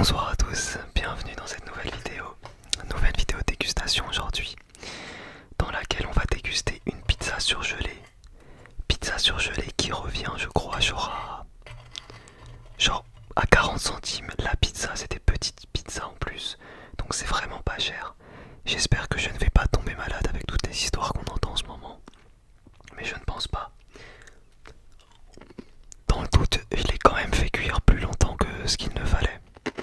Bonsoir à tous, bienvenue dans cette nouvelle vidéo dégustation aujourd'hui, dans laquelle on va déguster une pizza surgelée. Pizza surgelée qui revient, je crois, genre à 40 centimes. La pizza, c'est des petites pizzas en plus, donc c'est vraiment pas cher. J'espère que je ne vais pas tomber malade avec toutes les histoires qu'on entend en ce moment, mais je ne pense pas. Dans le doute, je l'ai quand même fait cuire plus longtemps que ce qu'il ne fallait.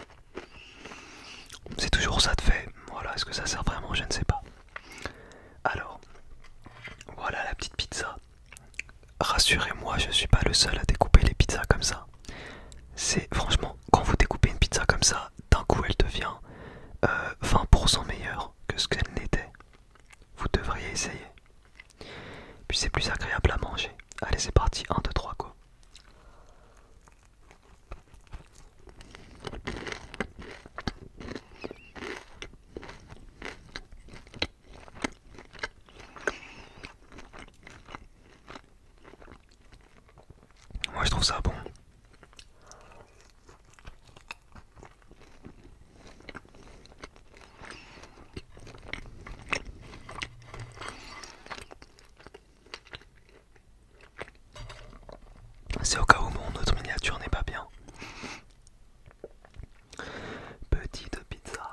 C'est toujours ça de fait. Voilà, est-ce que ça sert vraiment? Je ne sais pas. Alors, voilà la petite pizza. Rassurez-moi, je suis pas le seul à découper les pizzas comme ça. C'est franchement, quand vous découpez une pizza comme ça, d'un coup elle devient 20% meilleure que ce qu'elle n'était. Vous devriez essayer. Puis c'est plus agréable à manger. Allez, c'est parti, 1, 2, 3, go. Moi je trouve ça bon. C'est au cas où mon autre miniature n'est pas bien. Petite pizza.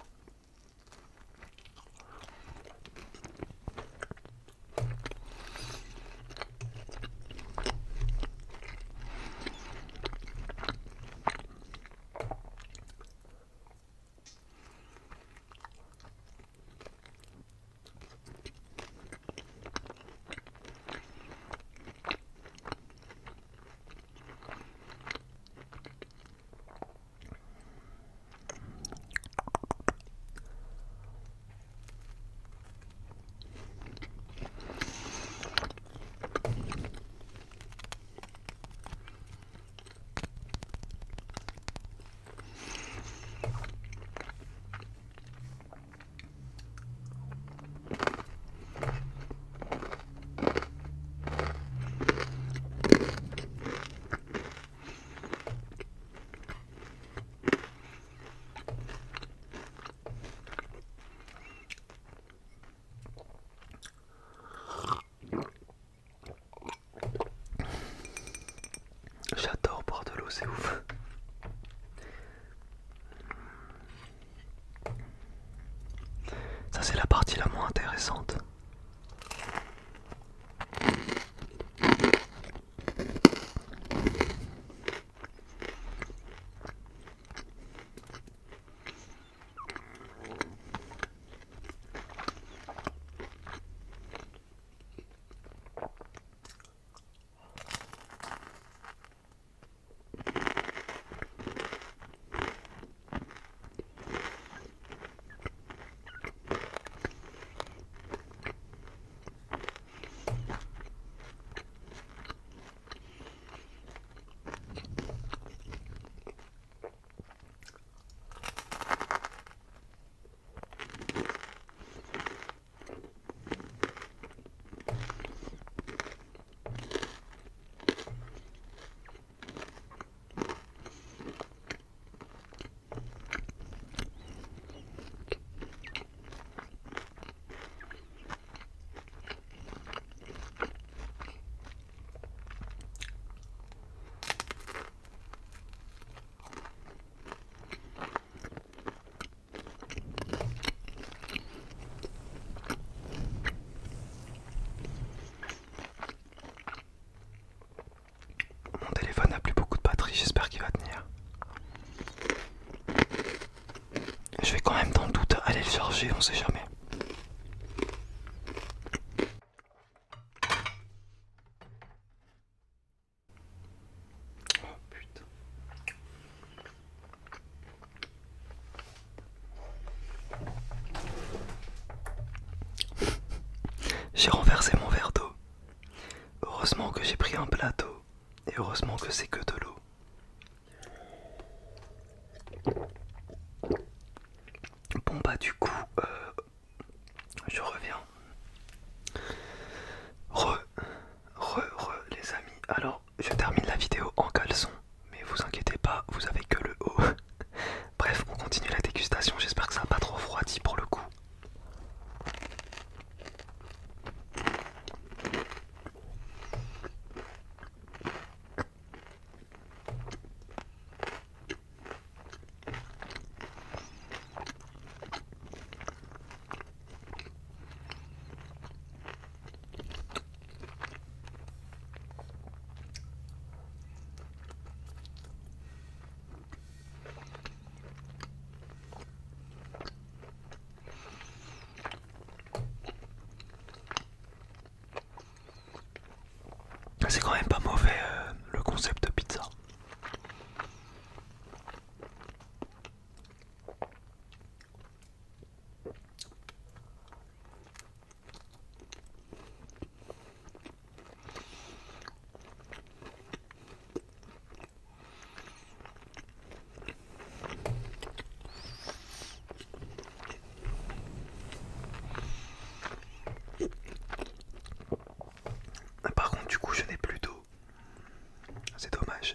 J'adore boire de l'eau, c'est ouf. Ça c'est la partie la moins intéressante. Mon téléphone n'a plus beaucoup de batterie, j'espère qu'il va tenir. Je vais quand même dans le doute aller le charger, on sait jamais. Oh putain. J'ai renversé mon verre d'eau. Heureusement que j'ai pris un plateau. Et heureusement que c'est que de l'eau. Bon bah du coup, je reviens. Les amis. Alors, je termine la vidéo en caleçon. Mais vous inquiétez pas, vous avez que le haut. c'est quand même pas mauvais le concept de pizza. Par contre, du coup, je n'ai plus d'eau. C'est dommage.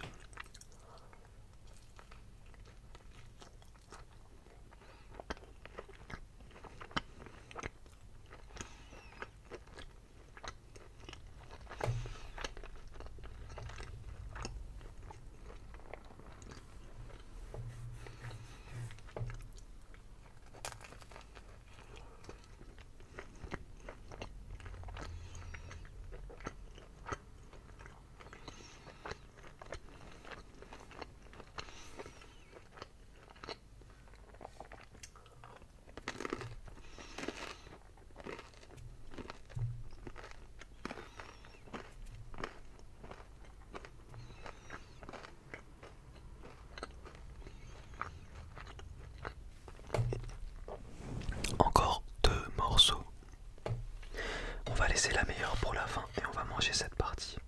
Encore 2 morceaux. On va laisser la meilleure pour la fin et on va manger cette partie.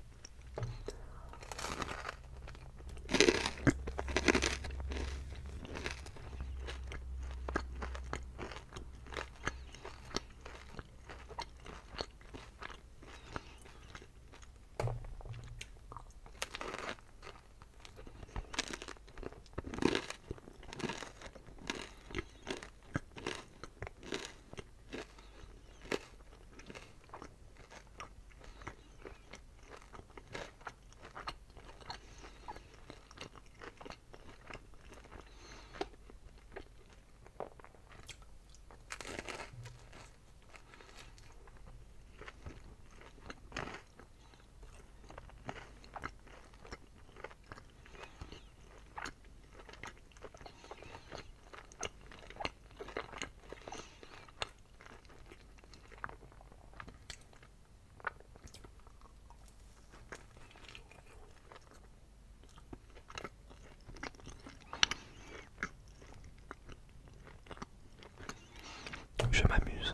Je m'amuse.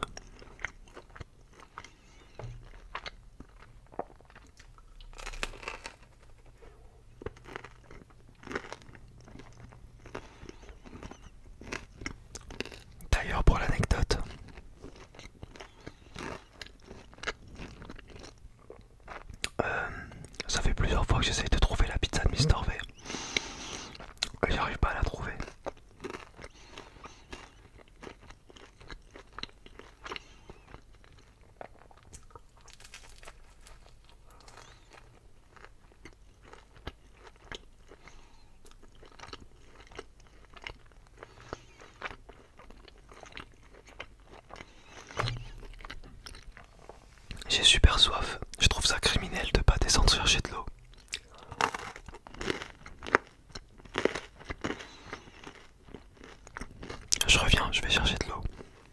D'ailleurs, pour l'anecdote, ça fait plusieurs fois que j'essaye de trouver la pizza de Mister V. J'arrive pas à la trouver. J'ai super soif. Je trouve ça criminel de pas descendre chercher de l'eau. Je reviens, je vais chercher de l'eau.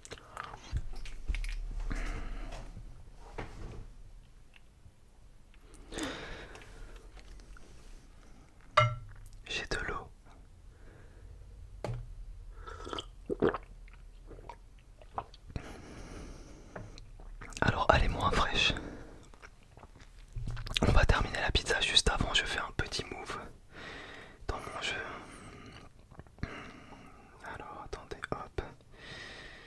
J'ai de l'eau. Alors, elle est moins fraîche. On va terminer la pizza juste avant. Je fais un petit move dans mon jeu. Alors, attendez, hop.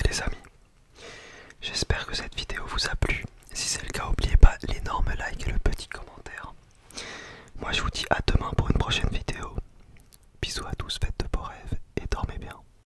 les amis.